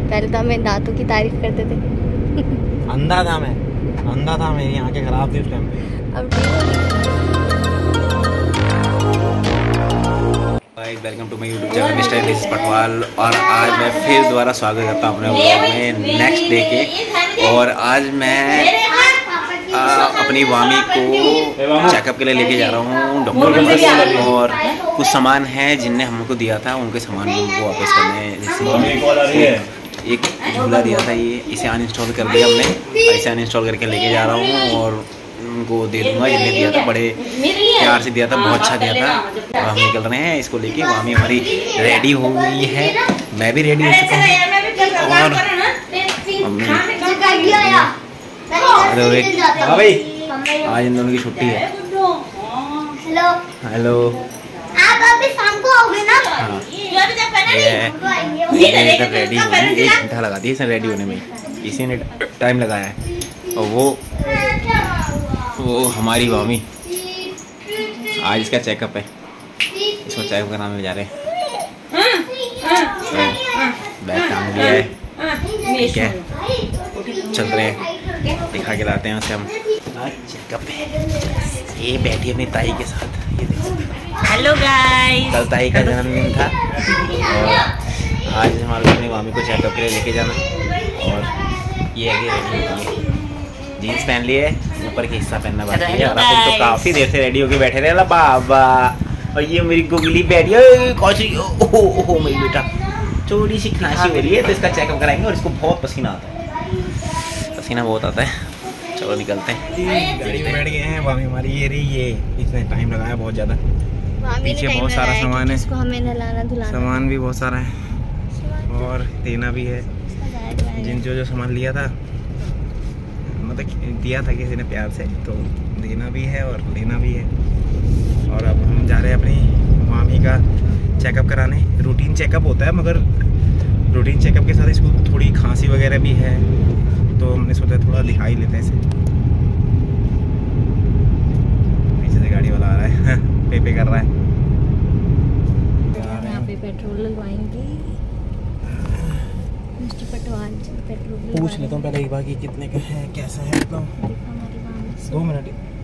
पहले तो हमें दांतों की तारीफ करते थे। अंधा था मेरी आंखें खराब थी उस टाइम पे। अब ठीक है। Welcome to my YouTube channel mister this Patwal. और आज मैं फिर दोबारा स्वागत करता हूँ अपने व्लॉग में नेक्स्ट डे के। और आज मैं अपनी वामी को चेकअप के लिए लेके जा रहा हूँ डॉक्टर के पास। और कुछ सामान है जिनने हमको दिया था, उनके सामान को वापस करने हैं। जैसे एक झूला दिया था, ये इसे अनइंस्टॉल कर दिया हमने, इसे अनइंस्टॉल करके लेके जा रहा हूँ और उनको दे दूंगा। जिनने दिया था बड़े प्यार से दिया था, बहुत अच्छा दिया था। और हम निकल रहे हैं इसको लेके। वामी हमारी रेडी हो गई है, मैं भी रेडी हो चुका हूँ। और भाई आज इन दोनों की छुट्टी है। हेलो आप अभी शाम को आओगे ना? हाँ, ये इधर रेडी होगी, 1 घंटा लगा दिया इसे रेडी होने में, इसी ने टाइम लगाया है। और वो हमारी वामी, आज इसका चेकअप है, इसको चेकअप कराने जा रहे हैं। बैग टांग लिया है, ठीक है, चल रहे हैं, दिखा के लाते हैं उसे हम। चेकअप है, ये बैठी अपनी ताई के साथ, ये देखो। हेलो गाइस, कल ताई का जन्मदिन था और आज हमारे अपनी मामी को चेकअप के लिए लेके जाना। और ये है कि रेडी होगी, जीन्स पहन ली है, ऊपर की हिस्सा पहनना बाकी है। और अपन तो काफ़ी देर से रेडी होके बैठे थे ना बाबा। और ये मेरी गुगली बैठी है, ओहो मेरी बेटा, थोड़ी सी खांसी हो रही है तो इसका चेकअप कराएंगे। और इसको बहुत पसीना आता है, पसीना बहुत आता है। चलो निकलते हैं, गाड़ी में बैठ गए हैं। वामी हमारी ये रही, ये इसने टाइम लगाया बहुत ज़्यादा। पीछे बहुत सारा सामान है, हमें नहलाना धुलाना, सामान भी बहुत सारा है और देना भी है। जिन जो सामान लिया था, मतलब दिया था किसी ने प्यार से, तो देना भी है और लेना भी है। और अब हम जा रहे हैं अपनी मामी का चेकअप कराने। रूटीन चेकअप होता है, मगर रूटीन चेकअप के साथ इसको थोड़ी खांसी वगैरह भी है, तो हमने सोचा थोड़ा दिखा ही लेते हैं इसे। पीछे से गाड़ी वाला आ रहा है, पे कर रहा है। यहाँ पे पेट्रोल लगवाएंगे मिस्टर पटवाल जी। पेट्रोल पूछ लेता हूँ पहले एक बार कि कितने का है, कैसा है। मतलब 2 मिनट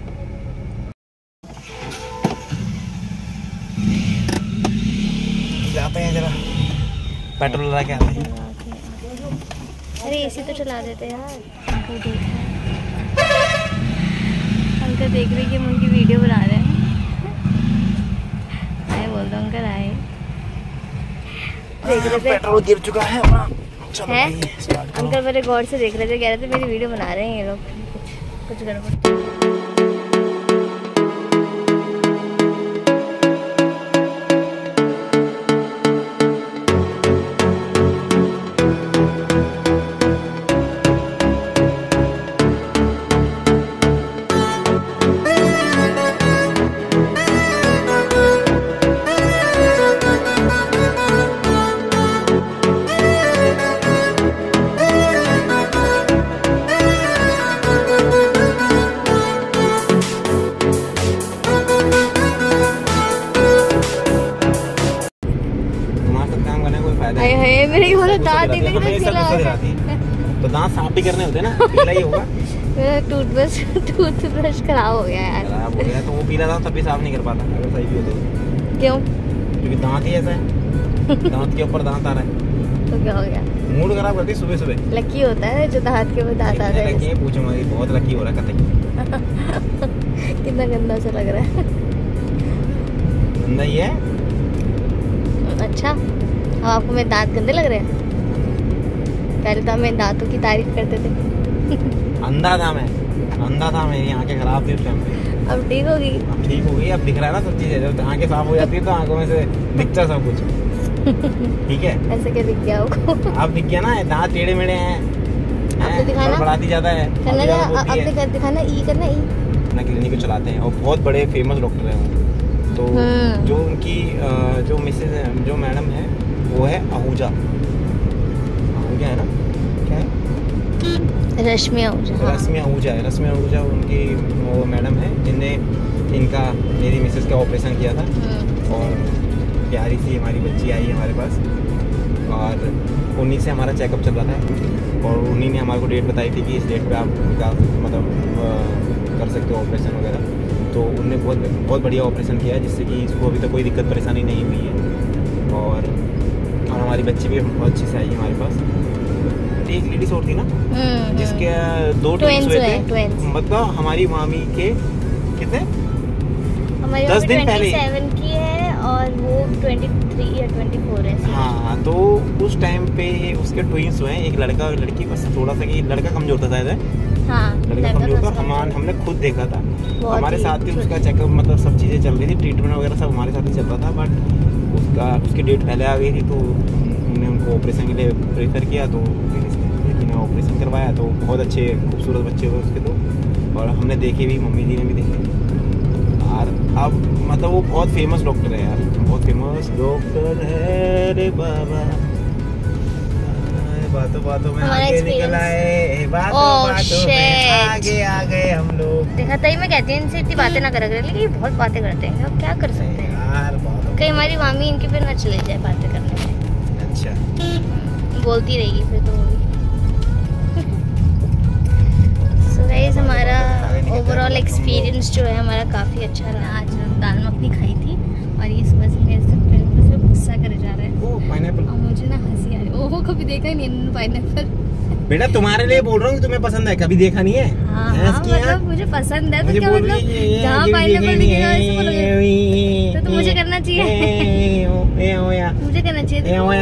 जाते हैं, जरा पेट्रोल लगा के आते हैं। अरे एसी तो चला देते यार। अंकल देख रहे कि हम उनकी वीडियो बना रहे हैं। आए बोल दो अंकल, आए देख रहे थे। पेट्रोल गिर चुका है अपना। है अंकल मेरे गौर से देख रहे थे, कह रहे थे मेरी वीडियो बना रहे हैं ये लोग, कुछ गड़बड़। मेरे ये वाला दांत देख लेकिन तो दांत साफ भी करने होते हैं ना, पीला ही होगा। मेरा टूथब्रश खराब हो गया यार। खराब हो गया तो वो पीला दांत तभी साफ नहीं कर पाता अगर सही भी हो तो। क्यों? क्योंकि दांत ही ऐसा है, दांत के ऊपर दांत आ रहा है। तो क्या हो गया? मूड खराब करती सुबह सुबह। लकी होता है जो दांत के ऊपर दांत आ रहे हैं। पूछो मत, बहुत लकी हो रहा है कतई। कितना गंदा सा लग रहा है। गंदा ही है। अच्छा, अब आपको मेरे दांत गंदे लग रहे हैं? पहले तो हमें दांतों की तारीफ करते थे। अंधा था मेरी आंखें खराब थी उस टाइम पे। अब ठीक होगी? अब ठीक हो गई, अब दिख रहा है ना सब चीजें। जब आंखें साफ हो जाती है तो आंखों में से दिखता सब कुछ। ठीक है, ऐसे क्या दिख गया आपको? अब दिख गया ना, दांत टेढ़े मेढ़े हैं, बढ़ाती ज्यादा है। दिखाना ई करना, ई अपना क्लिनिक को चलाते हैं और बहुत बड़े फेमस डॉक्टर हैं वो। तो जो उनकी जो मिसेज है, जो मैडम है, वो है आहूजा है ना, क्या है? रश्मि आहूजा उनकी वो मैडम है जिनने इनका, मेरी मिसेस का ऑपरेशन किया था। और प्यारी सी हमारी बच्ची आई हमारे पास। और उन्हीं से हमारा चेकअप चल रहा था और उन्हीं ने हमारे को डेट बताई थी कि इस डेट पे आप मतलब कर सकते हो ऑपरेशन वगैरह। तो उनने बहुत बढ़िया ऑपरेशन किया है जिससे कि इसको अभी तक कोई दिक्कत परेशानी नहीं हुई है। और हमारी बच्ची भी बहुत अच्छी से आई है हमारे पास। एक लेडीज और थी ना जिसके 2 ट्विंस हुए थे, मतलब हमारी मामी के कितने 10 दिन पहले 27 की है और वो 23 या 24 है। हाँ, तो उस टाइम पे उसके ट्विंस हुए हैं, एक लड़का और लड़की। बस थोड़ा सा कि लड़का कमजोर था शायद, हाँ, लड़का कमजोर था। हमने खुद देखा था, हमारे साथ ही उसका चेकअप मतलब सब चीज़ें चल रही थी, ट्रीटमेंट वगैरह सब हमारे साथ ही चल रहा था। बट उसकी डेट पहले आ गई थी तो हमने उनको ऑपरेशन के लिए प्रेफर किया। तो ऑपरेशन करवाया तो बहुत अच्छे खूबसूरत बच्चे हुए उसके। तो और हमने देखे भी, मम्मी जी ने भी देखे। और अब मतलब वो बहुत फेमस डॉक्टर है यार, बहुत फेमस डॉक्टर है रे बाबा। बातों बातों में आगे निकल आए, बातों में आगे आ गए हम लोग। देखा तभी मैं कहती हूँ इनसे इतनी बातें ना करा करें, लेकिन ये बहुत बातें करते हैं। अब क्या कर सकते हैं यार, कहीं हमारी मामी इनके पे ना चले जाए बातें करने में। अच्छा, बोलती रहेगी फिर तो। सो गाइस, हमारा ओवरऑल एक्सपीरियंस जो है हमारा काफ़ी अच्छा रहा। आज दाल मखनी खाई थी और ये सुबह से मेरे से गुस्सा करे जा रहे हैं। ओह पाइनएप्पल, और मुझे ना हंसी आ रही है। ओह, कभी देखा ही नहीं पाइनएप्पल। बेटा तुम्हारे लिए बोल रहा हूँ, तुम्हें पसंद है, कभी देखा नहीं है? हाँ, मतलब मुझे पसंद है तो क्या मतलब जहाँ पाइनएप्पल दिखेगा वैसे बोलोगे तो मुझे करना चाहिए। मुझे करना चाहिए।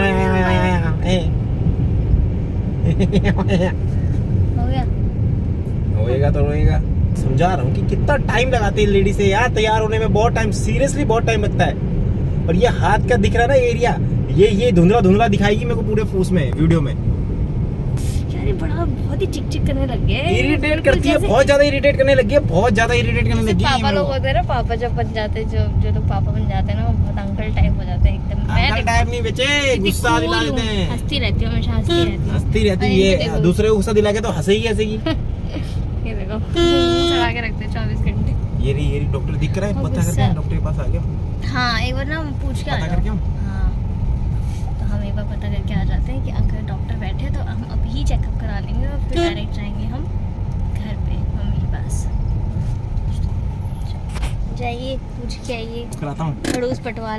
हो गया, होएगा तो होएगा। समझा रहा हूँ कि कितना टाइम लगाती है लेडी से यार तैयार होने में। बहुत टाइम, सीरियसली बहुत टाइम लगता है। और ये हाथ का दिख रहा है ना एरिया, ये धुंधला धुंधला दिखाएगी मेरे को पूरे उसमें वीडियो में। यार बड़ा बहुत ही चिक चिक करने लग गया है, इरिटेट करती है, बहुत ज्यादा इरिटेट करने लगी है, बहुत ज्यादा इरिटेट करने लगी है। पापा लोग होते हैं ना, पापा जब बन जाते हैं, जो लोग पापा बन जाते हैं ना, वो बहुत अंकल टाइप हो जाते हैं एकदम। अंकल टाइप नहीं बचे, गुस्सा दिला देते हैं। हंसती रहती हूँ हमेशा, हंसती रहती है। दूसरे को गुस्सा दिला के तो हंसे ही हंसेगी। ये देखो चढ़ा के रखते हैं 24 घंटे। ये डॉक्टर दिख रहा है, पता करके डॉक्टर के पास आ गया। हाँ, एक बार ना पूछ के आ जाओ। हाँ, तो हम एक बार पता करके आ जाते हैं कि अगर डॉक्टर बैठे तो हम अभी चेकअप करा लेंगे और फिर डायरेक्ट जाएंगे हम घर पे मम्मी के पास। जाइए पूछ के आइए। कराता हूँ। खड़ूस पटवाल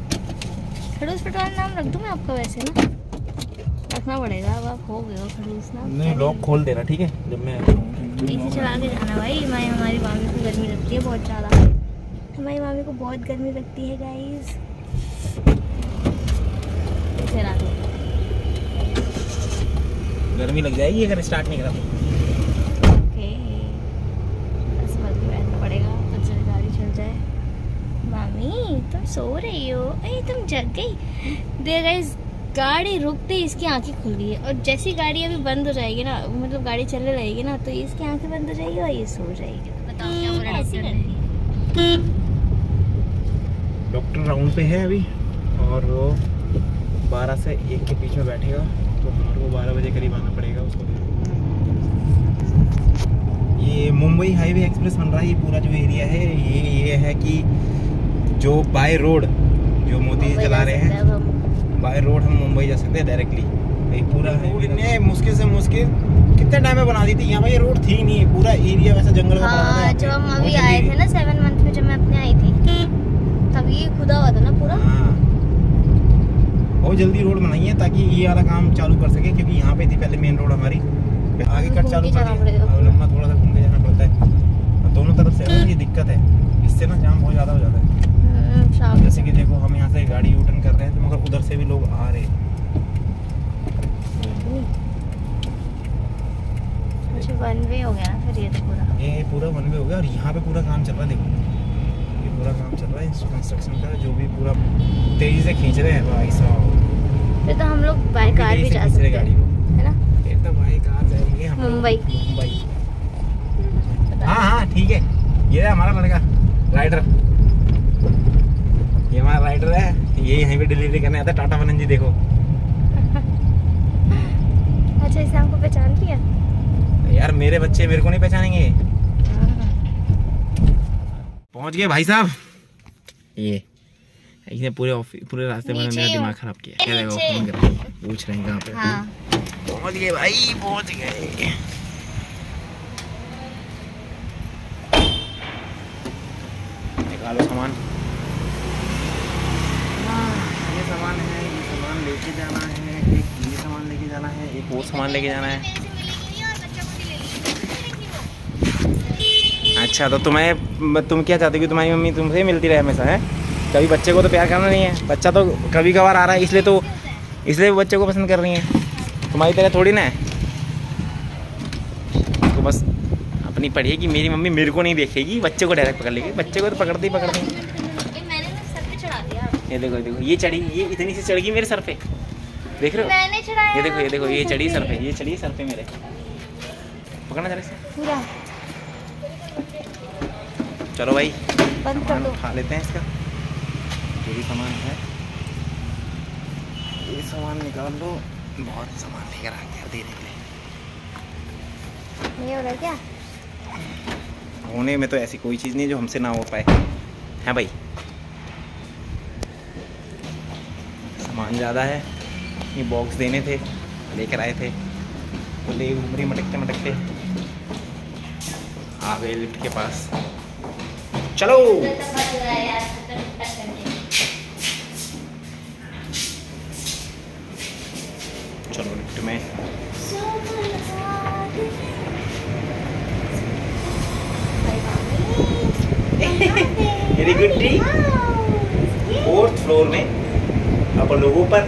नाम रख दूँ मैं आपका? वैसे ना रखना पड़ेगा, अब आप हो गए हो खड़ूस नाम। नहीं, लॉक खोल देना ठीक है जब मैं इसी चला के जाना भाई। हमारी मामी को गर्मी लगती है बहुत ज़्यादा, हमारी मामी को बहुत गर्मी लगती है गाइस। गर्मी लग जाएगी अगर स्टार्ट नहीं करा। ओके, बस बैठना पड़ेगा तो गाड़ी चल जाए। मामी तुम सो रही हो? अरे तुम जग गई। देख गाइस, गाड़ी रुकते ही इसकी आंखें खुल गई है और जैसी गाड़ी अभी बंद हो जाएगी ना, मतलब गाड़ी चलने लगेगी ना, तो इसकी आंखें बंद हो जाएगी और ये सो जाएगी। बताओ क्या बोला डॉक्टर ने? डॉक्टर राउंड पे है अभी और वो 12 से 1 के बीच में बैठेगा, तो हमारे को 12 बजे करीब आना पड़ेगा उसको। ये मुंबई हाईवे एक्सप्रेस बन रहा है, ये पूरा जो एरिया है ये है कि जो बाय रोड जो मोदी जी चला रहे हैं, बाय रोड हम मुंबई जा सकते हैं डायरेक्टली। ये पूरा है मुश्किल से मुश्किल कितने टाइम में बना दी थी यहाँ पे, ये रोड थी नहीं, पूरा एरिया वैसा जंगल का बना था। जब हम अभी आए थे ना 7 मंथ में, जब मैं अपने आई थी तब ये खुदा हुआ था ना पूरा। बहुत जल्दी रोड बनाई है ताकि ये वाला काम चालू कर सके, क्योंकि यहाँ पे थी पहले मेन रोड हमारी, आगे कट चालू कर दी, लंबा थोड़ा सा घूम के जाना पड़ता है। दोनों तरफ से ये दिक्कत है, इससे ना जाम बहुत ज़्यादा हो जाता है। जैसे कि देखो हम यहाँ से गाड़ी यूटर्न कर रहे हैं तो मगर उधर से भी लोग आ रहे हैं। अच्छा, वन वे हो गया ना फिर ये तो पूरा? ये पूरा वन वे हो गया और यहाँ पे पूरा काम चल रहा है। देखो ये पूरा काम चल रहा है कंस्ट्रक्शन का, जो भी पूरा तेजी से खींच रहे हैं भाई साहब। फिर तो हम लोग बाय कार भी जा सकते हैं, है ना? फिर तो बाय कार जाएंगे हम मुंबई। हाँ ठीक है। ये है हमारा लड़का राइडर, ये हमारा राइडर है, ये यहीं पे डिलीवरी करने आता है। टाटा बनन जी देखो। अच्छा, इसे हमको पहचान लिया यार, मेरे बच्चे मेरे को नहीं पहचानेंगे। पहुंच गए भाई साहब, ये इसने पूरे रास्ते में मेरा दिमाग खराब किया। क्या देखो फोन कर रहे हैं, पूछ रहे हैं कहाँ पे। हाँ। पहुँच गए भाई, पहुँच गए। निकालो सामान। ये सामान है, ये सामान लेके जाना है, एक ये सामान लेके जाना है, एक वो सामान लेके जाना है। अच्छा तो तुम क्या चाहते हो कि तुम्हारी मम्मी तुमसे मिलती रहे हमेशा? है कभी बच्चे को तो प्यार करना नहीं है, बच्चा तो कभी कभार आ रहा है इसलिए वो बच्चे को पसंद कर रही है, तुम्हारी तरह थोड़ी ना है। तो बस अपनी पढ़ेगी, मेरी मम्मी मेरे को नहीं देखेगी, बच्चे को डायरेक्ट पकड़ लेगी, बच्चे को तो पकड़ती मैंने ना सर पे चढ़ा दिया। ये देखो ये चढ़ी, ये इतनी सी चढ़ गई मेरे सर पे, देख रहे हो? मैंने चढ़ाया। ये देखो ये चढ़ी सर पे, ये चढ़ी सर पे मेरे। पकड़ना जरा से पूरा चलो भाई बंद कर दो। उठा लेते हैं इसका जो भी सामान है, ये सामान निकाल लो। बहुत सामान लेकर आ गया देने के लिए। नहीं हो रहा क्या? होने में तो ऐसी कोई चीज़ नहीं जो हमसे ना हो पाए, है भाई। सामान ज़्यादा है, ये बॉक्स देने थे, लेकर आए थे, तो ले घूम रही मटकते आ गए लिफ्ट के पास। चलो चलो लिफ्ट में। Very good T. 4th floor में अपन लोगों पर।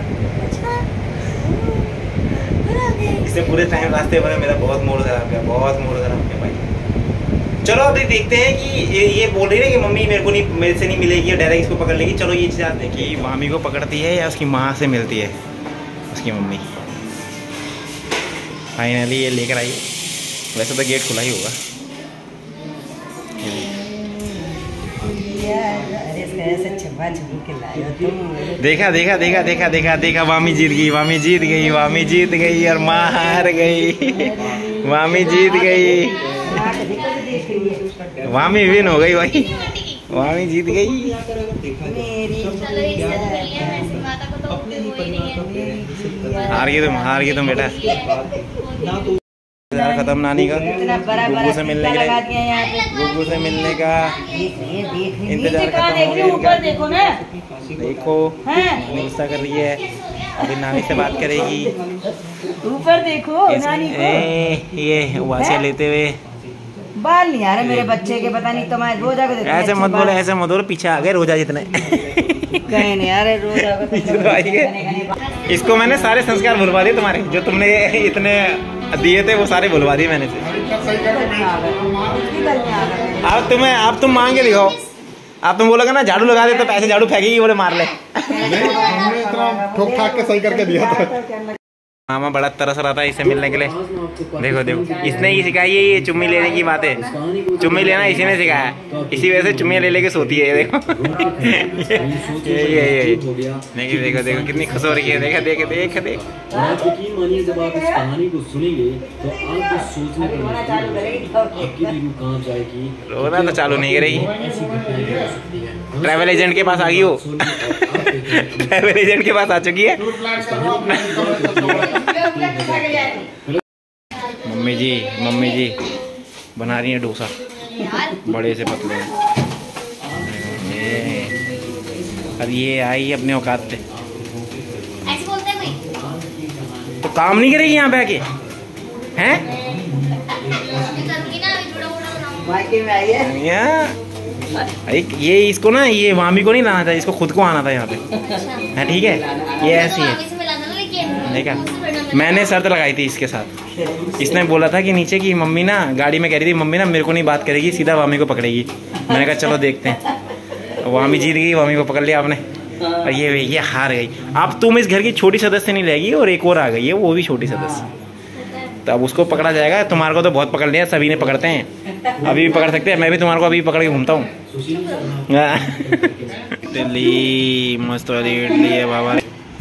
इससे पूरे टाइम रास्ते भर मेरा बहुत मूड खराब गया, बहुत मूड खराब गया भाई। चलो अभी देखते हैं कि ये बोल रही है कि मम्मी मेरे से नहीं मिलेगी और डायरेक्ट इसको पकड़ लेगी। चलो ये चीज़ आते हैं कि मामी को पकड़ती है या उसकी माँ से मिलती है उसकी मम्मी। फाइनली ये लेकर आई, वैसे तो गेट खुला ही होगा। देखा मामी जीत गई और माँ हार गई। मामी जीत गई, मामी विन हो गई भाई, मामी जीत गई। हार गई तुम बेटा। खत्म नानी का गुग्गू से मिलने का इंतजार खत्म। देखो गुस्सा कर रही है, अभी नानी से बात करेगी। ऊपर देखो नानी को। ये वासिया लेते हुए बाल नहीं आ रहे मेरे बच्चे के, पता नहीं तुम्हारे रोजा को ऐसे मत बोलो पीछे आ गए रोजा जितने। कहीं नहीं आ रहे रोजा को। इसको मैंने सारे संस्कार भुलवा दिए तुम्हारे, जो तुमने इतने दिए थे वो सारे भुलवा दिए मैंने से। अब तुम मांग के दिखाओ। आप तुम बोलोगे ना झाड़ू लगा दे तो पैसे झाड़ू फेंकेगी, बोले मार ले। हमने इतना ठोक ठाक के सही करके दिया था। मामा बड़ा तरस रहा था इससे मिलने के लिए। देखो इसने ही सिखाई है ये चुम्मी लेने की बातें। चुम्मी लेना इसी ने सिखाया, इसी वजह से चुम्मी ले लेके सोती है। देखो ये देखो कितनी खुश हो रही है। देख यकीन मानिए जब आप इस कहानी को सुनेंगे तो आपको सोचने पर आपकी भी रूह कांप जाएगी। रोना तो चालू नहीं करेगी। ट्रैवल एजेंट के पास आ गई हो। ट्रैवल एजेंट के पास आ चुकी है। मम्मी जी बना रही है डोसा, बड़े से पतले। अब ये आई अपने औकात पे, तो काम नहीं करेगी यहाँ पे आके? हैं ये इसको ना, ये मामी को नहीं लाना था, इसको खुद को आना था यहाँ पे। है ठीक है, ये ऐसी है। देखा, मैंने शर्त लगाई थी इसके साथ। इसने बोला था कि नीचे की मम्मी ना गाड़ी में कह रही थी मम्मी ना मेरे को नहीं बात करेगी, सीधा वामी को पकड़ेगी। मैंने कहा चलो देखते हैं। वामी जीत गई, वामी को पकड़ लिया आपने और ये हार गई। अब तुम इस घर की छोटी सदस्य नहीं रहेगी और एक और आ गई है, वो भी छोटी सदस्य। तो अब उसको पकड़ा जाएगा। तुम्हारे को तो बहुत पकड़ लिया, सभी ने पकड़ते हैं, अभी भी पकड़ सकते हैं। मैं भी तुम्हारे को अभी पकड़ के घूमता हूँ। इडली मस्त वाली इडली है बाबा।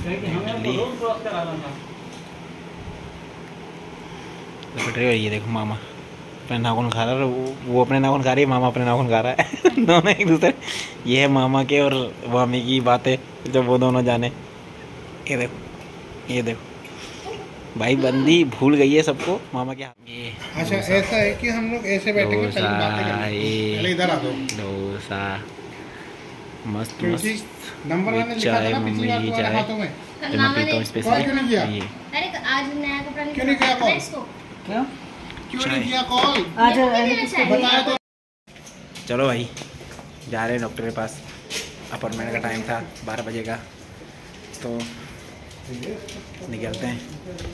ये देखो मामा अपने नाखून खा रहा है, वो अपने नाखून खा रही है, मामा अपने नाखून खा रहा है। दोनों एक दूसरे ये है मामा के और मामी की बातें जब वो दोनों जाने। ये देखो, ये देखो भाई बंदी भूल गई है सबको मामा के हाथ। ये अच्छा ऐसा है कि हम लोग ऐसे बैठेंगे, पहले बातें करेंगे। पहले इधर आ दो। डोसा मस्त क्योंकि मस्त नंबर वन ने लिखा था चाय, ना पिछली मम्मी बार की तुम्हारे चाय हाथों में। जो मैं पीता हूँ स्पेशली क्यों नहीं किया? ये अरे आज नया कपड़ा क्यों नहीं किया कॉल? क्यों? क्यों नहीं किया कॉल? आज बताया तो। चलो भाई जा रहे हैं डॉक्टर के पास। अपॉइंटमेंट का टाइम था 12 बजे का, तो निकलते हैं।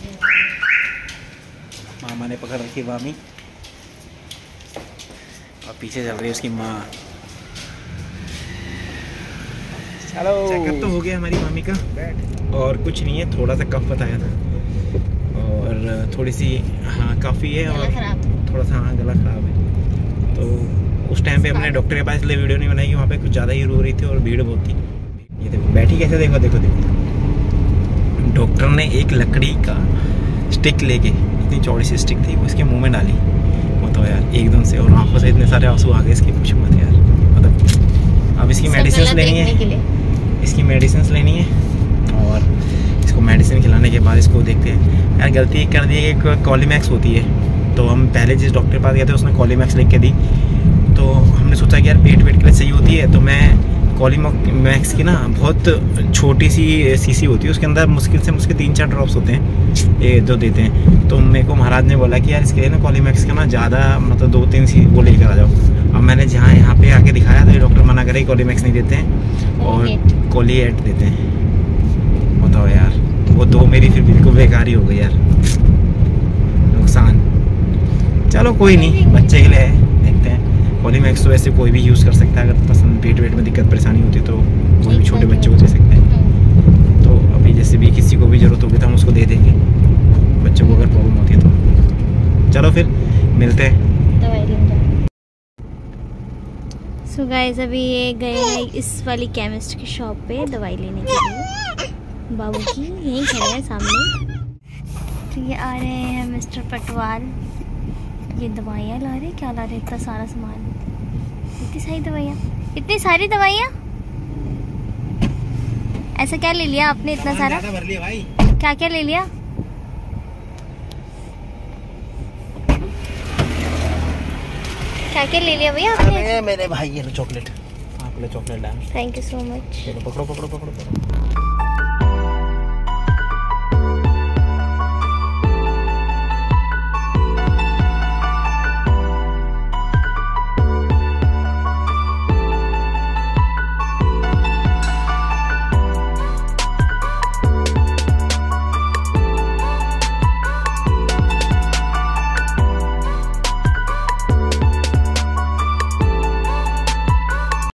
मामा ने पकड़ रखी मामी और पीछे चल रही है उसकी माँ। चलो चेकअप तो हो गया हमारी मामी का, और कुछ नहीं है, थोड़ा सा कफ बताया था और थोड़ी सी हाँ काफ़ी है और थोड़ा सा हाँ गला ख़राब है। तो उस टाइम पे हमने डॉक्टर के पास इसलिए वीडियो नहीं बनाई कि वहाँ पे कुछ ज़्यादा ही रो रही थी और भीड़ बहुत थी। ये देखो बैठी कैसे, देखो देखो देखो। डॉक्टर ने एक लकड़ी का स्टिक लेके, इतनी चौड़ी सी स्टिक थी, उसके मुंह में डाली। बताओ यार एकदम से, और आंखों से इतने सारे आंसू आ गए इसके, पूछो मत यार। मतलब अब इसकी मेडिसिन लेनी है, इसकी मेडिसिन लेनी है और इसको मेडिसिन खिलाने के बाद इसको देखते हैं। यार गलती कर दी है कि कॉलीमैक्स होती है, तो हम पहले जिस डॉक्टर के पास गए थे उसने कॉलीमैक्स लिख के दी, तो हमने सोचा कि यार पेट वेट के लिए सही होती है। तो मैं कॉलीमैक्स की ना बहुत छोटी सी शीशी होती है, उसके अंदर मुश्किल से मुश्किल 3-4 ड्रॉप्स होते हैं, ये जो देते हैं। तो मेरे को महाराज ने बोला कि यार इसके लिए ना कॉलीमैक्स का ना ज़्यादा मतलब 2-3 सी वो लेकर आ जाओ। अब मैंने जहाँ यहाँ पे आके दिखाया तो ये डॉक्टर मना करे कॉलीमैक्स नहीं देते हैं और कॉलीएट देते हैं। बताओ यार वो 2 मेरी फिर बिल्कुल बेकार ही हो गई यार, नुकसान। चलो कोई नहीं, बच्चे के लिए है, देखते हैं। कॉलीमैक्स तो वैसे कोई भी यूज़ कर सकता है, अगर पसंद पेट वेट में दिक्कत परेशानी होती है तो कोई भी छोटे बच्चे को दे सकते हैं। तो अभी जैसे भी किसी को भी ज़रूरत होगी तो हम उसको दे देंगे, बच्चों को अगर प्रॉब्लम होती है तो। चलो फिर मिलते हैं। सो गाइस अभी ये गए हैं इस वाली केमिस्ट की शॉप पे दवाई लेने के लिए। बाबू की यहीं खड़े हैं सामने। तो ये आ रहे हैं मिस्टर पटवाल, ये दवाइयाँ ला रहे, क्या ला रहे, इतना सारा सामान, इतनी सारी दवाइयाँ, इतनी सारी दवाइयाँ। ऐसा क्या ले लिया आपने इतना सारा? भर लिया भाई। क्या क्या ले लिया? क्या क्या ले लिया भैया आपने? मेरे भाई ये लो चॉकलेट, आपको चॉकलेट डाल। Thank you so much. पकड़ो पकड़ो पकड़ो पकड़ो।